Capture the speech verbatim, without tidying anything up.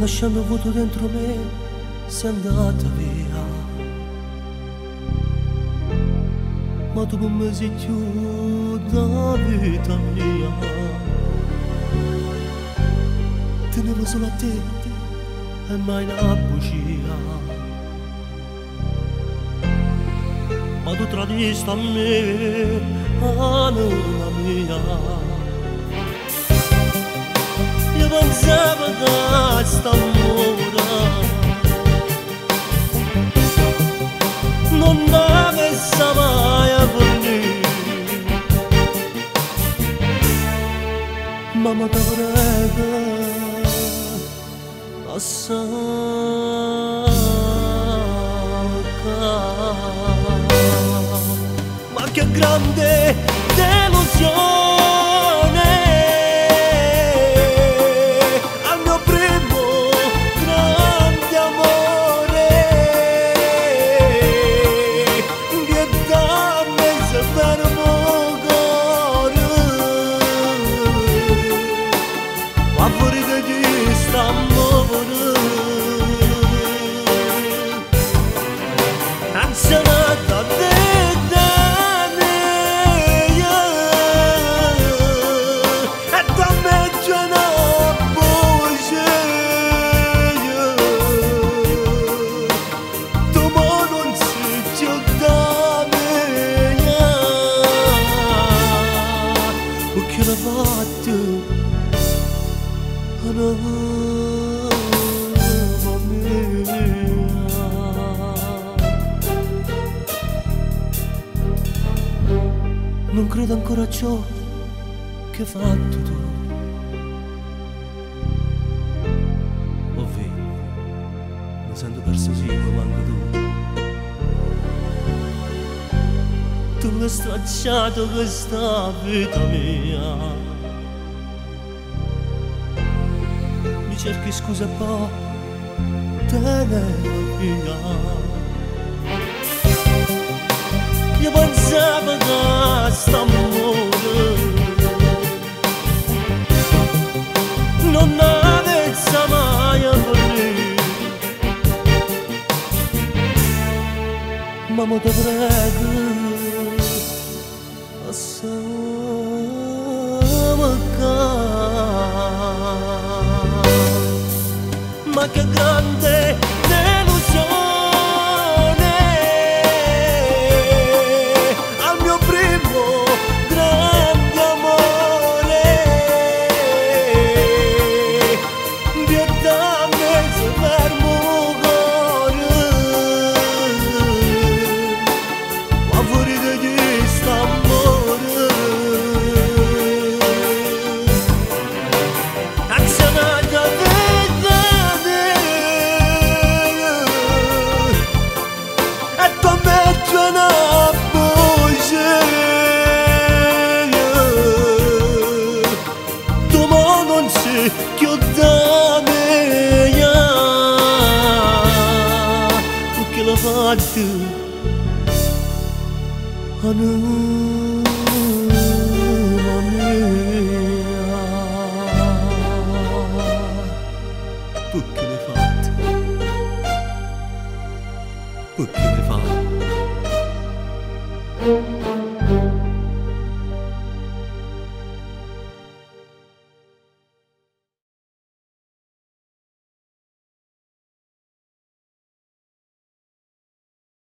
lasciando vuoto dentro me, sei andata via. Ma tu non mi sei più da vita mia. Tenevo solo a te e mai una bugia. Ma tu tradisti a me, anima mia. Io pensavo che st'amore non avesse mai a venire. Mamma ti prego, assai, ma che grande delusione. Non credo ancora a ciò che hai fatto tu. Ovvero, mi sento perso sicuro manco tu. Tu mi hai stracciato questa vita mia. Mi cerchi scusa e poi te ne via. Io pensavo che st'amore non avesse mai a venire. Ma mo te prego, assai ma che grande delusione. Anima mia, perché l'hai fatto? Perché l'hai fatto?